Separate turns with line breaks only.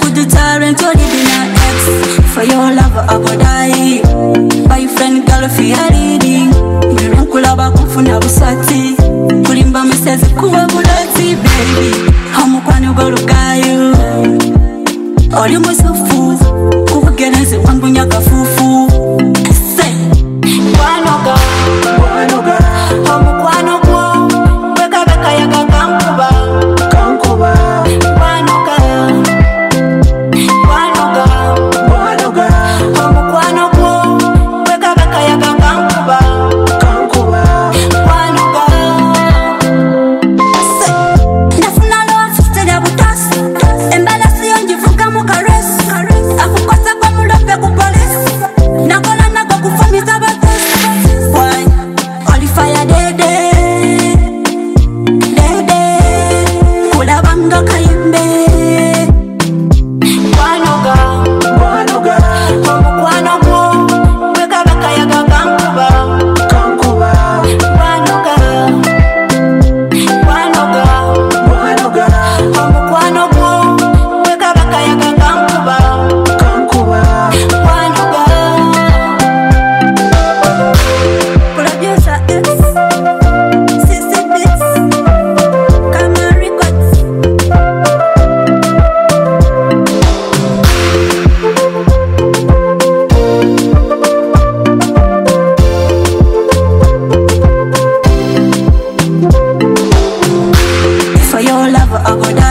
put the tyrant to the dinner ex. For your love I go die. Boyfriend girl for your leading. Kulaba kufuna busati. Kulimba misezi kuwa bulati baby. Hamukwani ugolukayo. Oli musufu. Kubugenezi wangu nyaka fufu. Say Wanoga Wanoga Hamukwano kwa Beka beka yaga kankuba Kankuba Wanoga Wanoga Wanoga Hamukwano kwa Beka beka yaga kankuba Kankuba Wanoga Say Nafuna loa fiste ya butasi Embala siyo njifuka mukaresi Akukosa kwa mulope kupolisi Nakola nako kufamiza batasi Why? Only fire dede Dede Kula banga kayimbe Wanoga Wanoga Hamukwano kwa Beka beka yaga kankuba Kankuba Wanoga Wanoga Wanoga Hamukwano kwa Beka beka yaga kankuba Kankuba Wanoga Producer X CC Beats Camera Records For your love I go